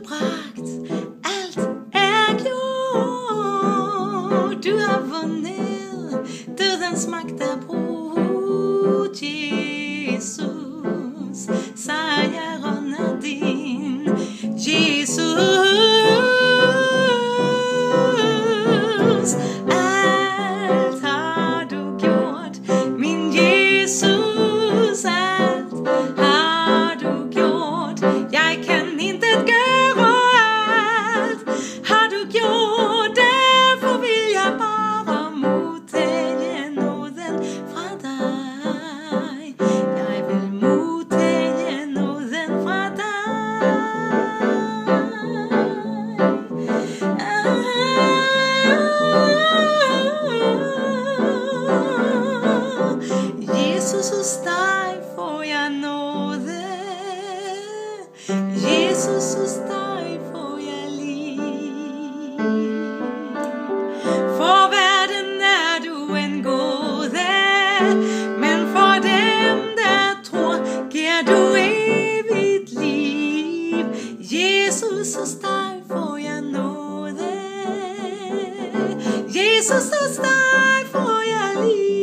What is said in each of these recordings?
fuldbragt, alt er gjort. Du har vundet, dødens magt er brudt. Jesus, sejren er din. Jesus, alt har du gjort. Min Jesus, alt har du gjort. Jeg kan inte gøre alt, har du gjort. Derfor vil jeg bare modtage nåden fra dig. Jeg vil modtage nåden fra dig. Jesus, hos dig får jeg nåde. Jesus, hos dig får jeg liv. For verden er du en gåde, men for dem der tror giver du evigt liv. Jesus, hos dig får jeg nåde. Jesus, hos dig får jeg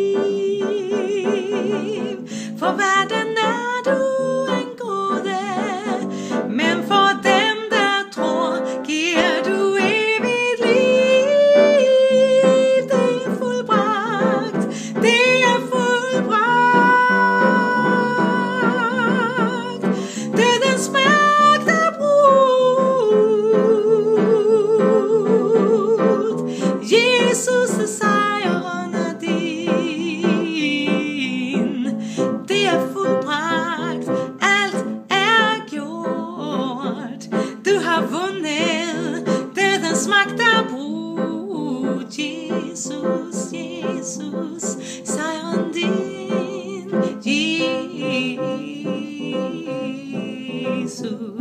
liv. For verden er du en gåde, men for dem der tror giver du evigt liv. Det er fuldbragt, det er fuldbragt. Dødens magt er brudt. Jesus, sejren er din. Det er fuldbragt, alt er gjort. Du har vundet, dødens magt er brudt. Jesus, Jesus, sejren din. Jesus.